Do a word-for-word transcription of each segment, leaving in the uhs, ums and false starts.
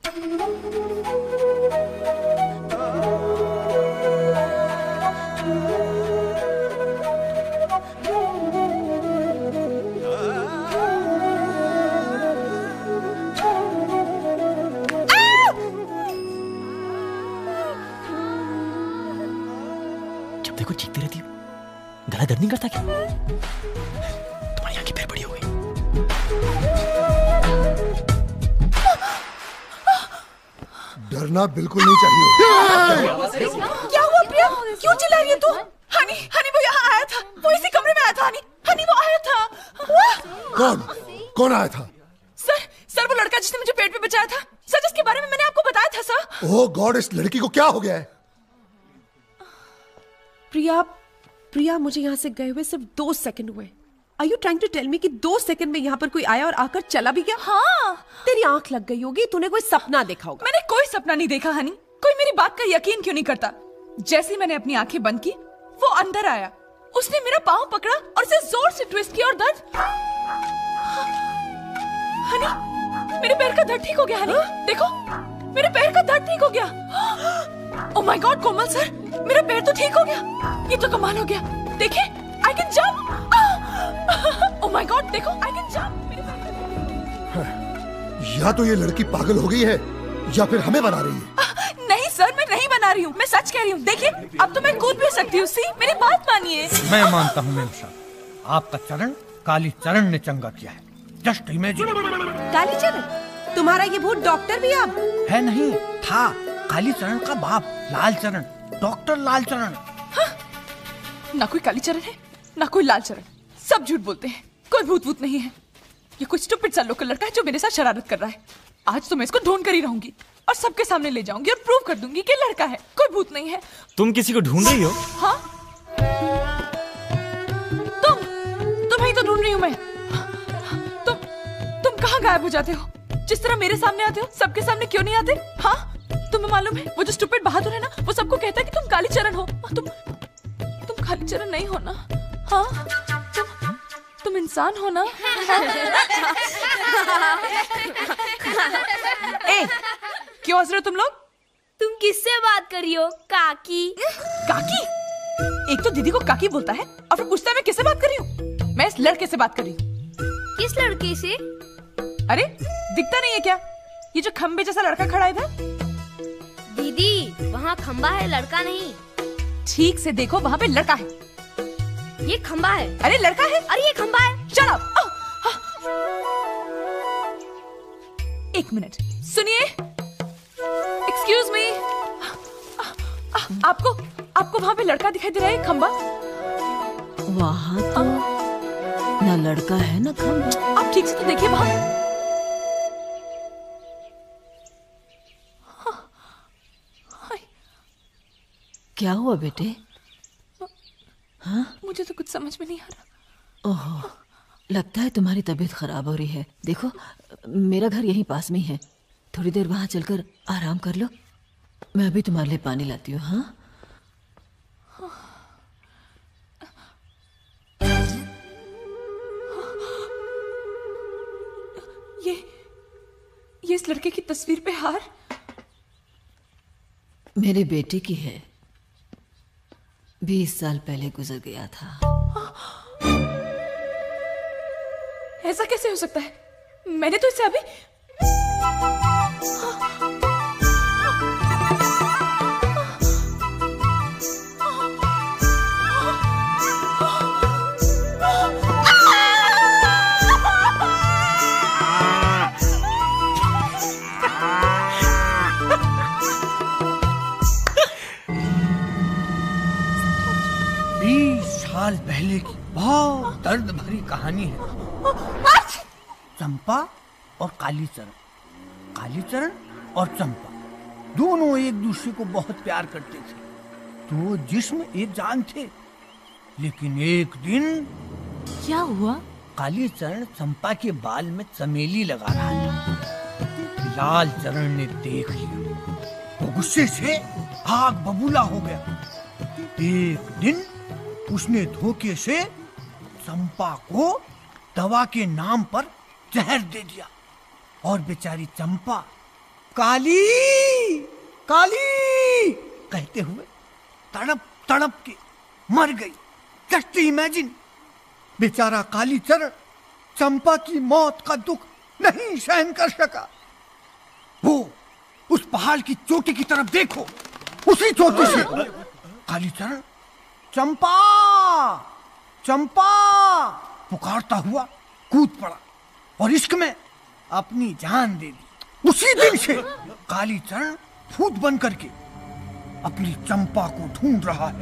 जब देखो चीखती रहती हो, गला दर्द नहीं करता क्या? तुम्हारी आंखें फिर बड़ी हो गई। डरना बिल्कुल नहीं चाहिए। क्या हुआ प्रिया? क्यों चिल्ला रही है तू? हनी, हनी वो यहाँ आया था, वो इसी कमरे में आया था। हनी, हनी वो आया था। कौन? कौन आया था? सर, सर वो लड़का जिसने मुझे पेट पे बचाया था, सर जिसके बारे में मैंने आपको बताया था सर। ओह गॉड, इस लड़की को क्या हो गया है? प्रिया, प्रिया मुझे यहाँ से गए हुए सिर्फ दो सेकंड हुए। Are you trying to tell me कि दो सेकंड में यहाँ पर कोई आया और आकर चला भी गया? हाँ। तेरी आंख लग गई होगी, तूने कोई सपना देखा होगा। मैंने कोई सपना नहीं देखा हनी। कोई मेरी बात का यकीन क्यों नहीं करता? जैसे ही मैंने अपनी आंखें बंद की, वो अंदर आया। उसने मेरा पाँव पकड़ा और उसे जोर से ट्विस्ट किया और दर्द। हनी, मेरे पैर का दर्द ठीक हो गया। हनी, देखो, मेरे पैर का दर्द ठीक हो गया। Oh my god Komal sir, मेरा पैर तो ठीक हो गया। ये तो कमाल हो गया। देखिए, I can jump. Oh my god, देखो, आई कैन जंप। या तो ये लड़की पागल हो गई है या फिर हमें बना रही है। नहीं सर, मैं नहीं बना रही हूँ, मैं सच कह रही हूँ। देखिए, अब तो मैं कूद भी सकती हूँ। सी, मेरी बात मानिए। मैं मानता हूँ मेम साहब, आपका चरण काली चरण ने चंगा किया है। Just imagine. काली चरण? तुम्हारा ये भूत डॉक्टर भी अब है? नहीं था, काली चरण का बाप लाल चरण, डॉक्टर लाल चरण। हाँ? ना कोई काली चरण है, ना कोई लाल चरण। सब झूठ बोलते हैं, कोई भूत भूत नहीं है। ये कोई स्टूपिड सा लोकल लड़का है जो मेरे साथ शरारत कर रहा है। आज तो मैं इसको ढूंढ कर ही रहूंगी और सबके सामने ले जाऊंगी और प्रूव कर दूंगी कि लड़का है, कोई भूत नहीं है। तुम किसी को ढूंढ रही हो? हाँ, तुम तुम्हें ही तो ढूंढ रही हूँ मैं। तुम तुम कहाँ गायब हो जाते हो? जिस तरह मेरे सामने आते हो, सबके सामने क्यों नहीं आते? हाँ, तुम्हें मालूम है वो जो स्टूपिड बहादुर है ना, वो सबको कहता है कि तुम काली चरण हो। तुम तुम काली चरण नहीं हो ना? हाँ, तुम तुम इंसान हो ना? ए, क्यों हंस रहे हो तुम लोग? तुम किससे बात कर रही हो? काकी। काकी? एक तो दीदी को काकी बोलता है और फिर पूछता है मैं किससे बात कर रही हूँ? मैं इस लड़के से बात कर रही हूँ। किस लड़के से? अरे दिखता नहीं है क्या, ये जो खंबे जैसा लड़का खड़ा है इधर? दीदी, वहाँ खंबा है, लड़का नहीं। ठीक से देखो, वहाँ पे लड़का है। ये खंबा है। अरे लड़का है। अरे ये खंबा है। Shut up. एक मिनट सुनिए, एक्सक्यूज मी। आपको आपको वहाँ पे लड़का दिखाई दे रहा है, खंबा? वहाँ तो ना लड़का है ना खंबा। आप ठीक से तो देखिए वहाँ। क्या हुआ बेटे? हाँ? मुझे तो कुछ समझ में नहीं आ रहा। ओह, लगता है तुम्हारी तबीयत खराब हो रही है। देखो, मेरा घर यहीं पास में ही है, थोड़ी देर वहां चलकर आराम कर लो। मैं अभी तुम्हारे लिए पानी लाती हूँ। हाँ, ये ये इस लड़के की तस्वीर पे हार मेरे बेटे की है। बीस साल पहले गुजर गया था। ऐसा कैसे हो सकता है? मैंने तो इसे अभी साल पहले की बहुत दर्द भरी कहानी है। चंपा और कालीचरण, कालीचरण और चंपा दोनों एक दूसरे को बहुत प्यार करते थे। तो जिस्म एक जान थे, लेकिन एक दिन क्या हुआ? कालीचरण चंपा के बाल में चमेली लगा रहा था। लाल चरण ने देख लिया तो गुस्से से आग बबूला हो गया। एक दिन उसने धोखे से चंपा को दवा के नाम पर जहर दे दिया और बेचारी चंपा काली काली कहते हुए तड़प तड़प के मर गई। जस्ट इमेजिन, बेचारा कालीचरण चंपा की मौत का दुख नहीं सहन कर सका। वो उस पहाड़ की चोटी की तरफ देखो, उसी चोटी से कालीचरण चंपा चंपा पुकारता हुआ कूद पड़ा और इश्क में अपनी जान दे दी। उसी दिन से कालीचरण भूत बन करके अपनी चंपा को ढूंढ रहा है।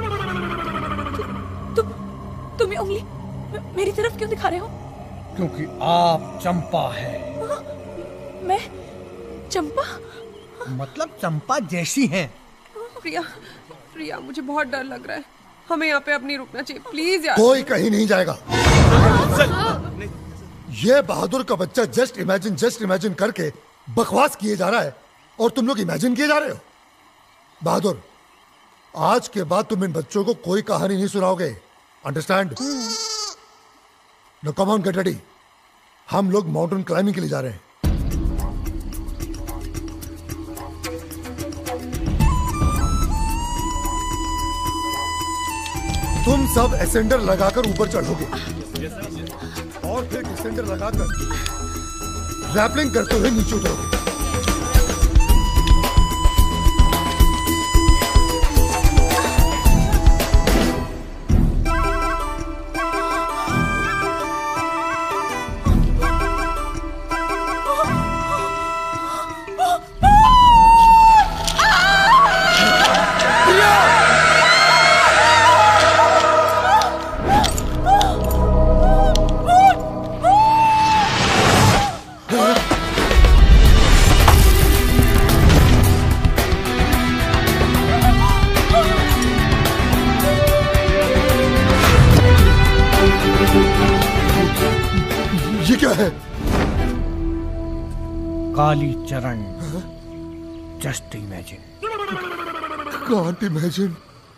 तुम तुम ये उंगली मेरी तरफ क्यों दिखा रहे हो? क्योंकि आप चंपा है। मैं चंपा? मतलब चंपा जैसी है। प्रिया, प्रिया मुझे बहुत डर लग रहा है, हमें यहाँ पे अब नहीं रुकना चाहिए, प्लीज यार। कोई कहीं नहीं जाएगा। ये बहादुर का बच्चा जस्ट इमेजिन जस्ट इमेजिन करके बकवास किए जा रहा है और तुम लोग इमेजिन किए जा रहे हो। बहादुर, आज के बाद तुम इन बच्चों को कोई कहानी नहीं सुनाओगे, understand? No come on, get ready, हम लोग माउंटेन क्लाइंबिंग के लिए जा रहे हैं। तुम सब एसेंडर लगाकर ऊपर चढ़ोगे और फिर डिसेंडर लगाकर रैपलिंग करते हुए नीचे उतरोगे। ये क्या है? Kalicharan, just imagine. Can't imagine.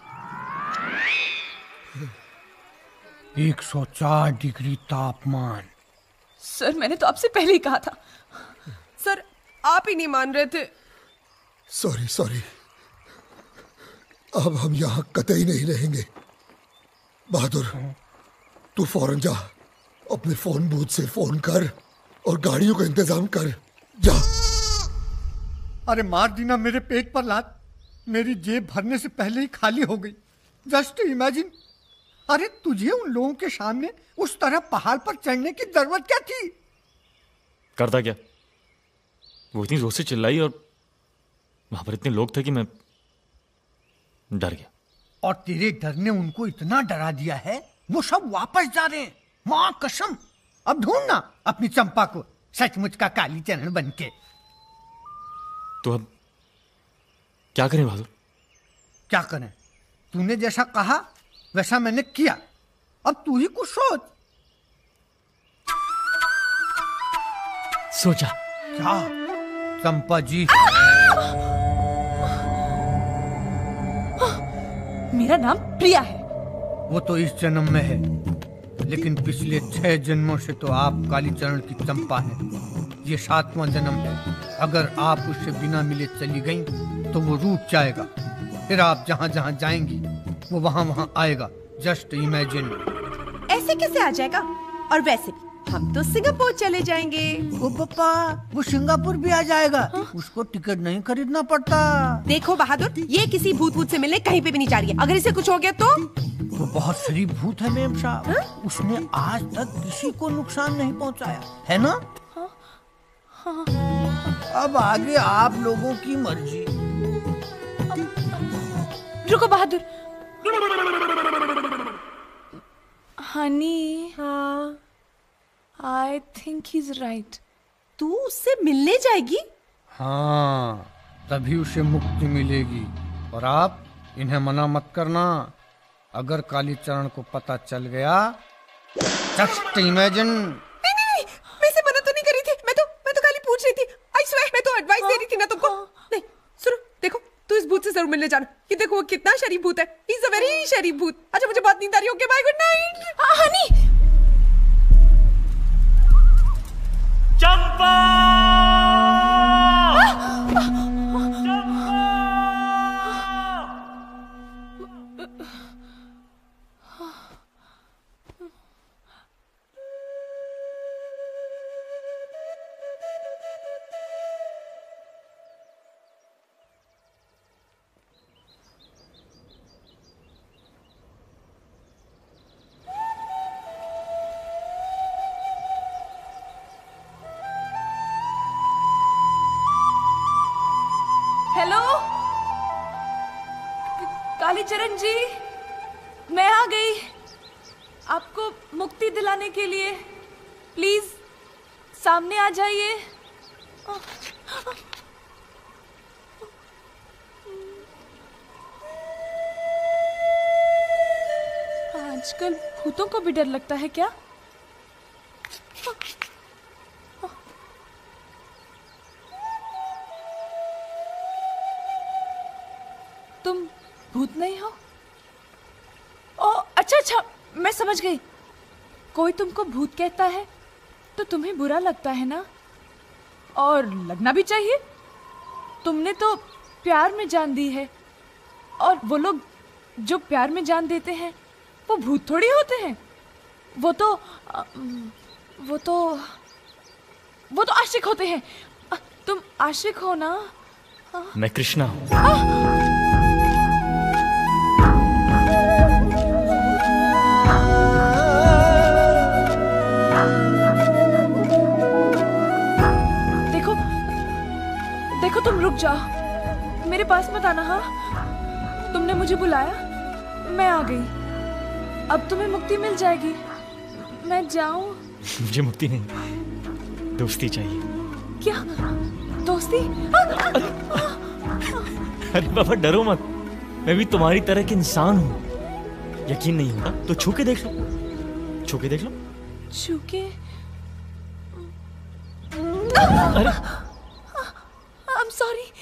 एक सौ चार डिग्री तापमान। सर, मैंने तो आपसे पहले ही कहा था। सर, आप ही नहीं मान रहे थे। सॉरी सॉरी, अब हम यहाँ कतई नहीं रहेंगे। बहादुर, तू फौरन जा, अपने फोन बूथ से फोन कर और गाड़ियों का इंतजाम कर, जा। अरे मार दी ना मेरे पेट पर लात, मेरी जेब भरने से पहले ही खाली हो गई। Just imagine. अरे तुझे उन लोगों के सामने उस तरह पहाड़ पर चढ़ने की जरूरत क्या थी? करता क्या? वो इतनी जोर से चिल्लाई और वहां पर इतने लोग थे कि मैं डर गया। और तेरे डर ने उनको इतना डरा दिया है, वो सब वापस जा रहे हैं। मां कसम, अब ढूंढना अपनी चंपा को सचमुच का कालीचरण बनके। तो अब क्या करें बहादुर? क्या करें? तूने जैसा कहा वैसा मैंने किया, अब तू ही कुछ सोच। सोचा क्या? चंपा जी, मेरा नाम प्रिया है। वो तो इस जन्म में है, लेकिन पिछले छह जन्मों से तो आप कालीचरण की चंपा हैं। ये सातवां जन्म है। अगर आप उससे बिना मिले चली गईं, तो वो रूठ जाएगा। फिर आप जहाँ जहाँ जाएंगी वो वहाँ वहाँ आएगा। Just imagine. ऐसे कैसे आ जाएगा? और वैसे भी हम तो सिंगापुर चले जाएंगे। ओ पापा, वो सिंगापुर भी आ जाएगा। हाँ? उसको टिकट नहीं खरीदना पड़ता। देखो बहादुर, ये किसी भूत भूत से मिलने कहीं पे भी नहीं जा रही है। अगर इसे कुछ हो गया तो? वो बहुत शरीफ भूत है मेम साहब। हाँ? उसने आज तक किसी को नुकसान नहीं पहुंचाया है ना? हाँ? हाँ? अब आगे आप लोगों की मर्जी। रुको बहादुर। हनी, हाँ, I think he is right. तू उससे मिलने जाएगी? हाँ, तभी उसे मुक्ति मिलेगी। और आप इन्हें मना मत करना। अगर कालीचरण को पता चल गया, जस्ट इमेजिन। नहीं नहीं नहीं, मैं इसे मना तो नहीं कर रही थी। मैं तो मैं तो खाली पूछ रही थी। आई स्वेयर, मैं तो एडवाइस दे रही थी ना तुमको। नहीं, सुनो, देखो, तू इस भूत से जरूर मिलने जाना। ये देखो वो कितना शरीफ भूत है। ही इज अ वेरी शरीफ भूत। अच्छा, मुझे बहुत नींद आ रही है। Okay, bye, good night. Honey, Champa! Kalicharan ji, मैं आ गई आपको मुक्ति दिलाने के लिए। प्लीज सामने आ जाइए। आजकल भूतों को भी डर लगता है क्या? तुम भूत नहीं हो? ओ अच्छा अच्छा, मैं समझ गई। कोई तुमको भूत कहता है तो तुम्हें बुरा लगता है ना? और लगना भी चाहिए। तुमने तो प्यार में जान दी है, और वो लोग जो प्यार में जान देते हैं वो भूत थोड़ी होते हैं। वो तो वो तो वो तो आशिक होते हैं। तुम आशिक हो ना? मैं कृष्णा हूँ। देखो देखो, तुम रुक जाओ, मेरे पास मत आना। हाँ, तुमने मुझे बुलाया, मैं आ गई। अब तुम्हें मुक्ति मिल जाएगी। मैं जाऊं? मुझे मुक्ति नहीं, दोस्ती चाहिए। क्या दोस्ती? अरे बाबा डरो मत, मैं भी तुम्हारी तरह के इंसान हूँ। यकीन नहीं होता तो छू के देख लो, छू के देख लो। छू के? अरे आई एम सॉरी।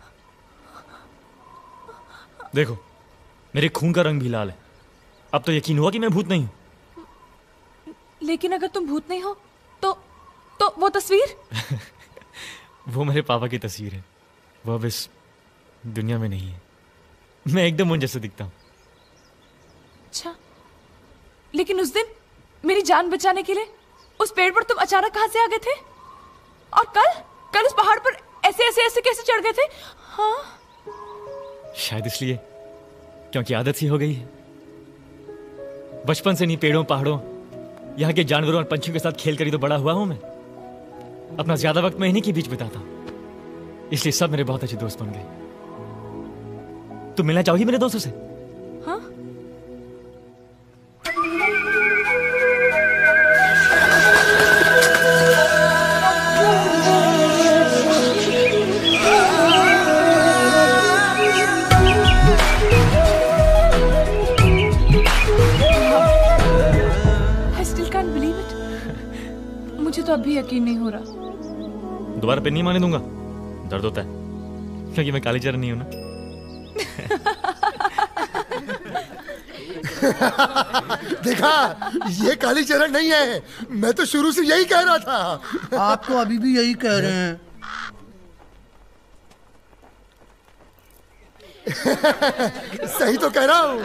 देखो, मेरे खून का रंग भी लाल है। अब तो यकीन हुआ कि मैं भूत नहीं हूं। लेकिन अगर तुम भूत नहीं हो तो तो वो तस्वीर? वो मेरे पापा की तस्वीर है। वो अब इस दुनिया में नहीं है। मैं एकदम उन जैसे दिखता हूँ। अच्छा, लेकिन उस दिन मेरी जान बचाने के लिए उस पेड़ पर तुम अचानक कहां से आ गए थे? और कल कल उस पहाड़ पर ऐसे ऐसे ऐसे कैसे चढ़ गए थे? हाँ, शायद इसलिए क्योंकि आदत सी हो गई है। बचपन से नहीं पेड़ों पहाड़ों, यहाँ के जानवरों और पंछियों के साथ खेल कर ही तो बड़ा हुआ हूं मैं। अपना ज्यादा वक्त मैं इन्हीं के बीच बिताता हूं, इसलिए सब मेरे बहुत अच्छे दोस्त बन गए। तुम मिलना चाहोगी मेरे दोस्तों से? हाँ? मुझे तो अभी यकीन नहीं हो रहा। दोबारा पे नहीं माने दूंगा, दर्द होता है, क्योंकि मैं कालीचरण नहीं हूं ना। देखा, ये कालीचरण नहीं है। मैं तो शुरू से यही कह रहा था। आप तो अभी भी यही कह रहे हैं। सही तो कह रहा हूँ।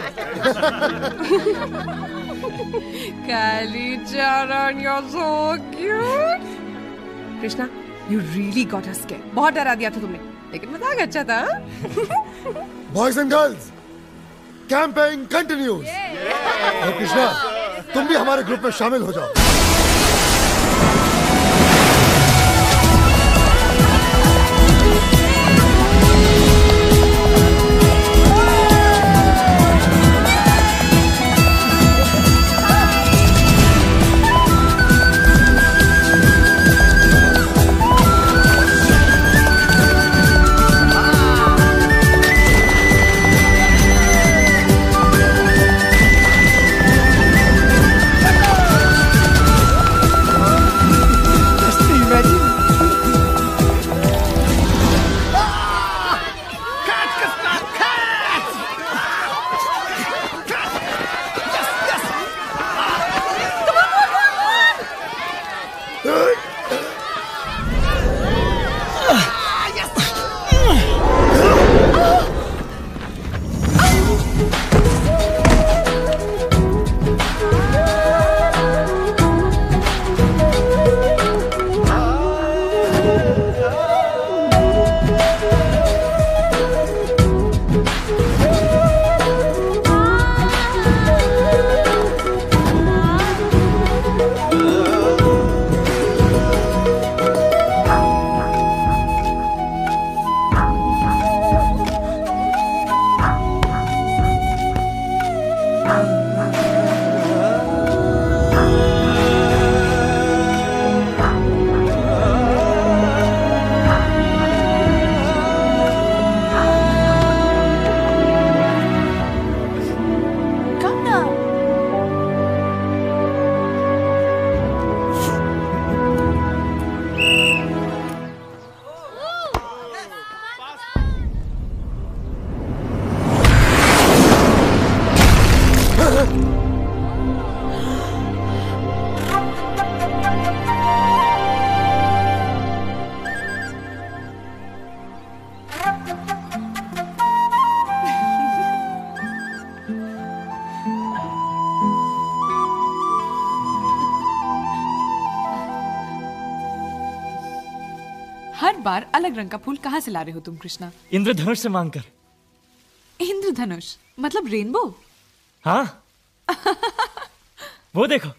Kalicharan, you're so cute. Krishna, you really got us scared. बहुत डरा दिया था तुमने, लेकिन मजाक अच्छा था। Boys and girls, campaign continues. और कृष्णा, तुम भी हमारे ग्रुप में शामिल हो जाओ। बार अलग रंग का फूल कहाँ से ला रहे हो तुम कृष्णा? इंद्रधनुष से मांग कर। इंद्रधनुष मतलब रेनबो? हाँ वो देखो।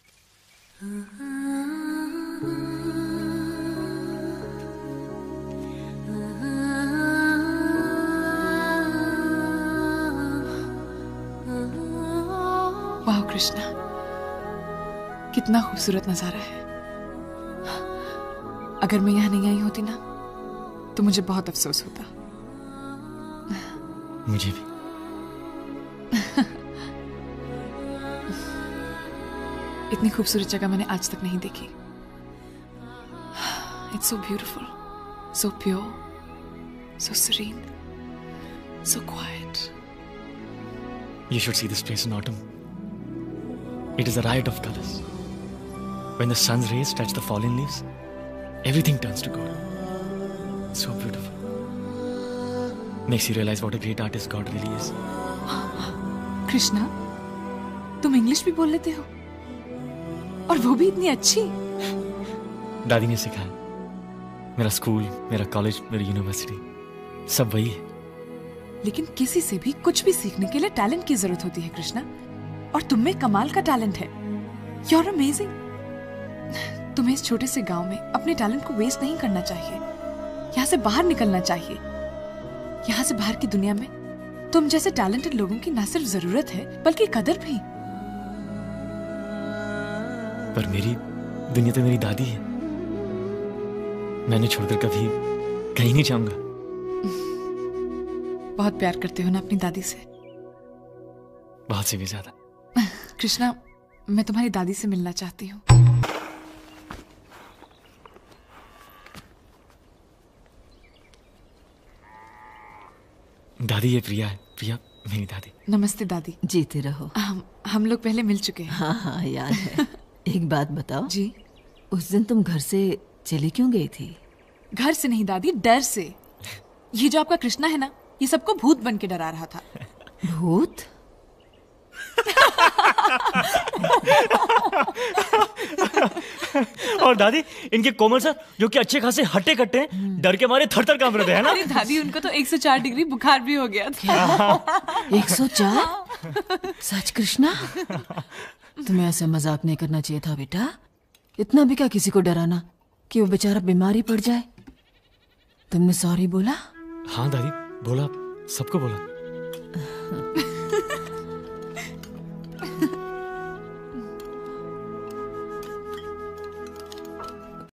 वाह कृष्णा, कितना खूबसूरत नजारा है। अगर मैं यहाँ नहीं आई होती ना तो मुझे बहुत अफसोस होता। मुझे भी। इतनी खूबसूरत जगह मैंने आज तक नहीं देखी। It's so beautiful, so pure, so serene, so quiet. You should see this place in autumn. It is a riot of colors. When the sun's rays touch the fallen leaves, everything turns to gold. So beautiful. Makes you realize what a great artist God really is. Krishna, तुम English भी बोल लेते हो और वो भी इतनी अच्छी। दादी ने सिखाया। मेरा स्कूल, मेरा कॉलेज, मेरी यूनिवर्सिटी सब वही है। लेकिन किसी से भी कुछ भी सीखने के लिए टैलेंट की जरूरत होती है कृष्णा, और तुम में कमाल का टैलेंट है। You're amazing. तुम्हें इस छोटे से गांव में अपने टैलेंट को वेस्ट नहीं करना चाहिए। यहाँ से बाहर निकलना चाहिए। यहाँ से बाहर की दुनिया में तुम जैसे टैलेंटेड लोगों की ना सिर्फ जरूरत है बल्कि कदर भी। पर मेरी दुनिया तो मेरी दादी है। मैंने छोड़कर कभी कहीं नहीं जाऊंगा। बहुत प्यार करते हो ना अपनी दादी से? बहुत से भी ज्यादा। कृष्णा, मैं तुम्हारी दादी से मिलना चाहती हूँ। दादी ये प्रिया है। प्रिया मेरी दादी। नमस्ते दादी। जीते रहो। हम हम लोग पहले मिल चुके हैं। हाँ हाँ याद है। एक बात बताओ जी। उस दिन तुम घर से चली क्यों गई थी? घर से नहीं दादी, डर से। ये जो आपका कृष्णा है ना, ये सबको भूत बन के डरा रहा था। भूत? और दादी इनके कोमल सर जो कि अच्छे खासे हट्टे कट्टे हैं, डर के मारे थर थर कांप रहे थे, है ना? अरे दादी, उनको तो एक सौ चार डिग्री बुखार भी हो गया था। एक सौ चार? सच कृष्णा? तुम्हें ऐसा मजाक नहीं करना चाहिए था बेटा। इतना भी क्या किसी को डराना कि वो बेचारा बीमारी पड़ जाए। तुमने सॉरी बोला? हाँ दादी बोला, सबको बोला।